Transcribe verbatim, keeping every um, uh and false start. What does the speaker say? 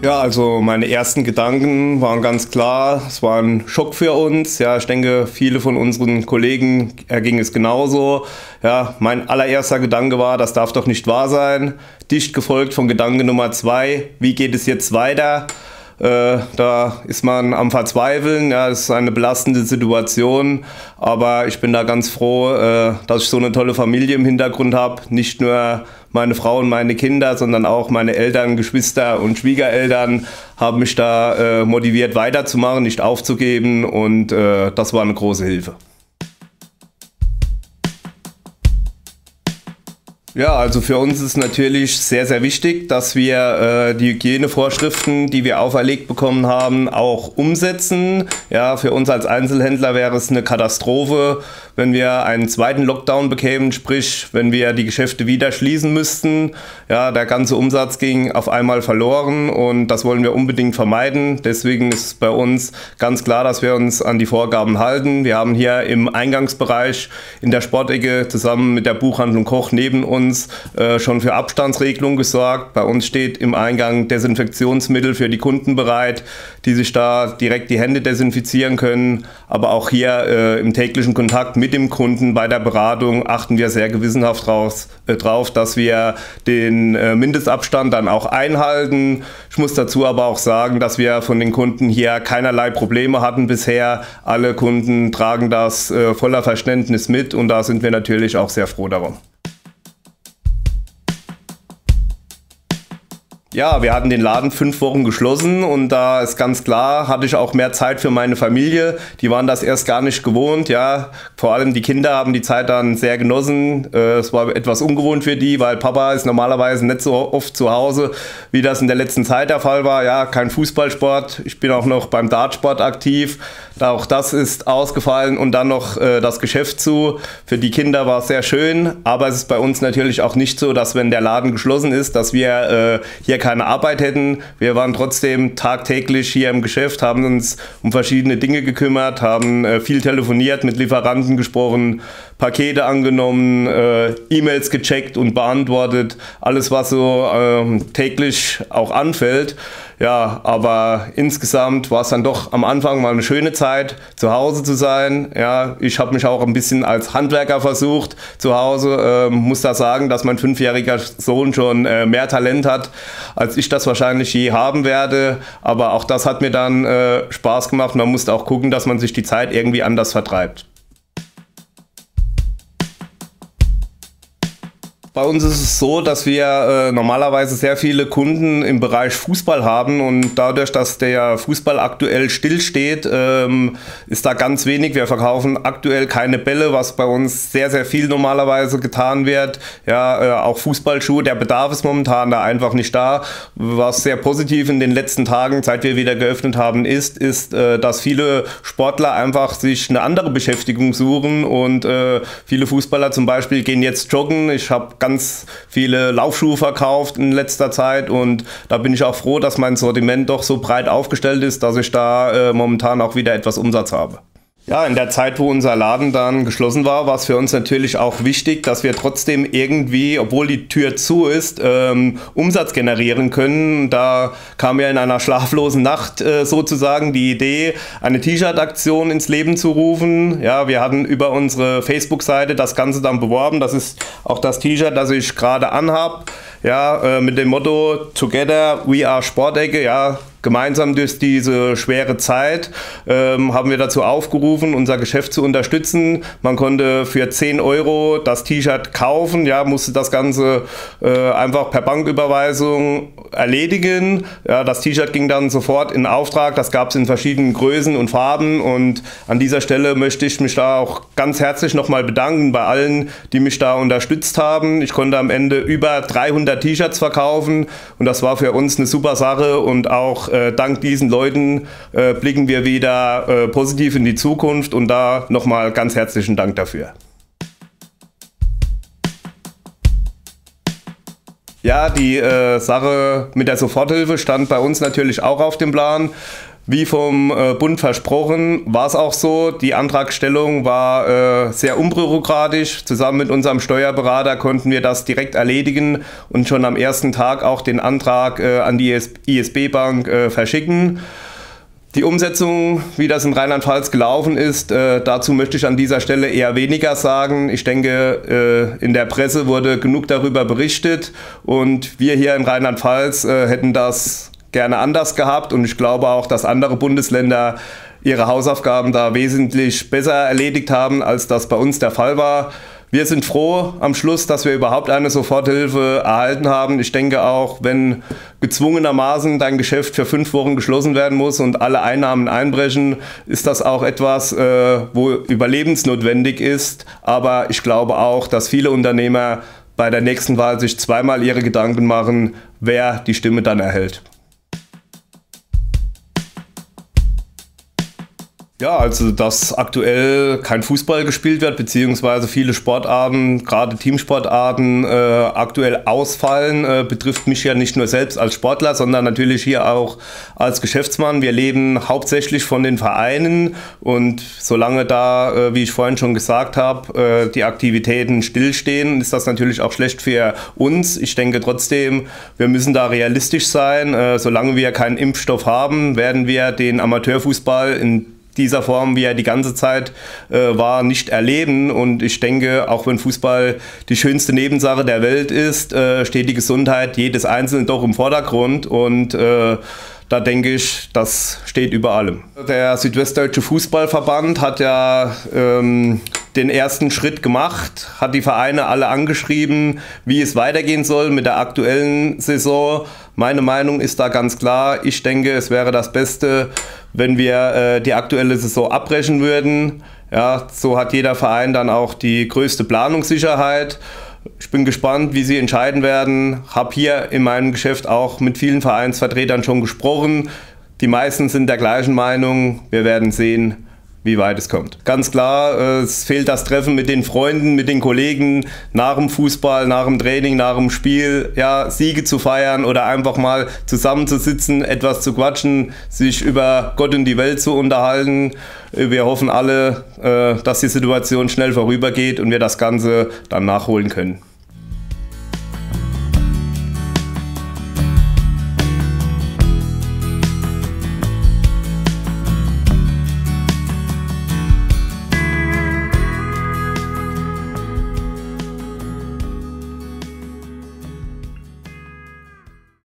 Ja, also meine ersten Gedanken waren ganz klar, es war ein Schock für uns. Ja, ich denke, viele von unseren Kollegen erging es genauso. Ja, mein allererster Gedanke war, das darf doch nicht wahr sein. Dicht gefolgt von Gedanke Nummer zwei, wie geht es jetzt weiter? Äh, da ist man am Verzweifeln, ja, es ist eine belastende Situation, aber ich bin da ganz froh, äh, dass ich so eine tolle Familie im Hintergrund habe. Nicht nur meine Frau und meine Kinder, sondern auch meine Eltern, Geschwister und Schwiegereltern haben mich da äh, motiviert weiterzumachen, nicht aufzugeben, und äh, das war eine große Hilfe. Ja, also für uns ist natürlich sehr, sehr wichtig, dass wir äh, die Hygienevorschriften, die wir auferlegt bekommen haben, auch umsetzen. Ja, für uns als Einzelhändler wäre es eine Katastrophe, wenn wir einen zweiten Lockdown bekämen, sprich, wenn wir die Geschäfte wieder schließen müssten. Ja, der ganze Umsatz ging auf einmal verloren und das wollen wir unbedingt vermeiden. Deswegen ist bei uns ganz klar, dass wir uns an die Vorgaben halten. Wir haben hier im Eingangsbereich in der Sportecke zusammen mit der Buchhandlung Koch neben uns uns äh, schon für Abstandsregelung gesorgt. Bei uns steht im Eingang Desinfektionsmittel für die Kunden bereit, die sich da direkt die Hände desinfizieren können. Aber auch hier äh, im täglichen Kontakt mit dem Kunden bei der Beratung achten wir sehr gewissenhaft draus, äh, drauf, dass wir den äh, Mindestabstand dann auch einhalten. Ich muss dazu aber auch sagen, dass wir von den Kunden hier keinerlei Probleme hatten bisher. Alle Kunden tragen das äh, voller Verständnis mit und da sind wir natürlich auch sehr froh darum. Ja, wir hatten den Laden fünf Wochen geschlossen und da ist ganz klar, hatte ich auch mehr Zeit für meine Familie. Die waren das erst gar nicht gewohnt, ja. Vor allem die Kinder haben die Zeit dann sehr genossen. Es war etwas ungewohnt für die, weil Papa ist normalerweise nicht so oft zu Hause, wie das in der letzten Zeit der Fall war. Ja, kein Fußballsport. Ich bin auch noch beim Dartsport aktiv. Auch das ist ausgefallen und dann noch äh, das Geschäft zu. Für die Kinder war es sehr schön, aber es ist bei uns natürlich auch nicht so, dass wenn der Laden geschlossen ist, dass wir äh, hier keine Arbeit hätten. Wir waren trotzdem tagtäglich hier im Geschäft, haben uns um verschiedene Dinge gekümmert, haben äh, viel telefoniert, mit Lieferanten gesprochen, Pakete angenommen, äh, E-Mails gecheckt und beantwortet, alles was so äh, täglich auch anfällt. Ja, aber insgesamt war es dann doch am Anfang mal eine schöne Zeit, zu Hause zu sein. Ja, ich habe mich auch ein bisschen als Handwerker versucht zu Hause. Ähm, muss da sagen, dass mein fünfjähriger Sohn schon äh, mehr Talent hat, als ich das wahrscheinlich je haben werde. Aber auch das hat mir dann äh, Spaß gemacht. Man musste auch gucken, dass man sich die Zeit irgendwie anders vertreibt. Bei uns ist es so, dass wir äh, normalerweise sehr viele Kunden im Bereich Fußball haben und dadurch, dass der Fußball aktuell stillsteht, ähm, ist da ganz wenig. Wir verkaufen aktuell keine Bälle, was bei uns sehr, sehr viel normalerweise getan wird. Ja, äh, auch Fußballschuhe, der Bedarf ist momentan da einfach nicht da. Was sehr positiv in den letzten Tagen, seit wir wieder geöffnet haben, ist, ist, äh, dass viele Sportler einfach sich eine andere Beschäftigung suchen und äh, viele Fußballer zum Beispiel gehen jetzt joggen. Ich habe ganz viele Laufschuhe verkauft in letzter Zeit und da bin ich auch froh, dass mein Sortiment doch so breit aufgestellt ist, dass ich da äh, momentan auch wieder etwas Umsatz habe. Ja, in der Zeit, wo unser Laden dann geschlossen war, war es für uns natürlich auch wichtig, dass wir trotzdem irgendwie, obwohl die Tür zu ist, ähm, Umsatz generieren können. Da kam ja in einer schlaflosen Nacht äh, sozusagen die Idee, eine T-Shirt-Aktion ins Leben zu rufen. Ja, wir hatten über unsere Facebook-Seite das Ganze dann beworben. Das ist auch das T-Shirt, das ich gerade anhab. Ja, äh, mit dem Motto Together we are Sportecke, ja. Gemeinsam durch diese schwere Zeit ähm, haben wir dazu aufgerufen, unser Geschäft zu unterstützen. Man konnte für zehn Euro das T-Shirt kaufen, ja, musste das Ganze äh, einfach per Banküberweisung erledigen. Ja, das T-Shirt ging dann sofort in Auftrag, das gab es in verschiedenen Größen und Farben und an dieser Stelle möchte ich mich da auch ganz herzlich nochmal bedanken bei allen, die mich da unterstützt haben. Ich konnte am Ende über dreihundert T-Shirts verkaufen und das war für uns eine super Sache und auch Äh, dank diesen Leuten äh, blicken wir wieder äh, positiv in die Zukunft und da nochmal ganz herzlichen Dank dafür. Ja, die äh, Sache mit der Soforthilfe stand bei uns natürlich auch auf dem Plan. Wie vom äh, Bund versprochen, war es auch so. Die Antragstellung war äh, sehr unbürokratisch. Zusammen mit unserem Steuerberater konnten wir das direkt erledigen und schon am ersten Tag auch den Antrag äh, an die I S B-Bank äh, verschicken. Die Umsetzung, wie das in Rheinland-Pfalz gelaufen ist, äh, dazu möchte ich an dieser Stelle eher weniger sagen. Ich denke, äh, in der Presse wurde genug darüber berichtet und wir hier in Rheinland-Pfalz äh, hätten das gerne anders gehabt und ich glaube auch, dass andere Bundesländer ihre Hausaufgaben da wesentlich besser erledigt haben, als das bei uns der Fall war. Wir sind froh am Schluss, dass wir überhaupt eine Soforthilfe erhalten haben. Ich denke auch, wenn gezwungenermaßen dein Geschäft für fünf Wochen geschlossen werden muss und alle Einnahmen einbrechen, ist das auch etwas, äh, wo überlebensnotwendig ist. Aber ich glaube auch, dass viele Unternehmer bei der nächsten Wahl sich zweimal ihre Gedanken machen, wer die Stimme dann erhält. Ja, also dass aktuell kein Fußball gespielt wird, beziehungsweise viele Sportarten, gerade Teamsportarten, äh, aktuell ausfallen, äh, betrifft mich ja nicht nur selbst als Sportler, sondern natürlich hier auch als Geschäftsmann. Wir leben hauptsächlich von den Vereinen und solange da, äh, wie ich vorhin schon gesagt habe, äh, die Aktivitäten stillstehen, ist das natürlich auch schlecht für uns. Ich denke trotzdem, wir müssen da realistisch sein. Äh, solange wir keinen Impfstoff haben, werden wir den Amateurfußball in dieser Form, wie er die ganze Zeit äh, war, nicht erleben. Und ich denke, auch wenn Fußball die schönste Nebensache der Welt ist, äh, steht die Gesundheit jedes Einzelnen doch im Vordergrund. Und äh, da denke ich, das steht über allem. Der Südwestdeutsche Fußballverband hat ja ähm, den ersten Schritt gemacht, hat die Vereine alle angeschrieben, wie es weitergehen soll mit der aktuellen Saison. Meine Meinung ist da ganz klar. Ich denke, es wäre das Beste, wenn wir äh, die aktuelle Saison abbrechen würden. Ja, so hat jeder Verein dann auch die größte Planungssicherheit. Ich bin gespannt, wie sie entscheiden werden. Habe hier in meinem Geschäft auch mit vielen Vereinsvertretern schon gesprochen. Die meisten sind der gleichen Meinung. Wir werden sehen, wie weit es kommt. Ganz klar, es fehlt das Treffen mit den Freunden, mit den Kollegen nach dem Fußball, nach dem Training, nach dem Spiel, ja, Siege zu feiern oder einfach mal zusammenzusitzen, etwas zu quatschen, sich über Gott und die Welt zu unterhalten. Wir hoffen alle, dass die Situation schnell vorübergeht und wir das Ganze dann nachholen können.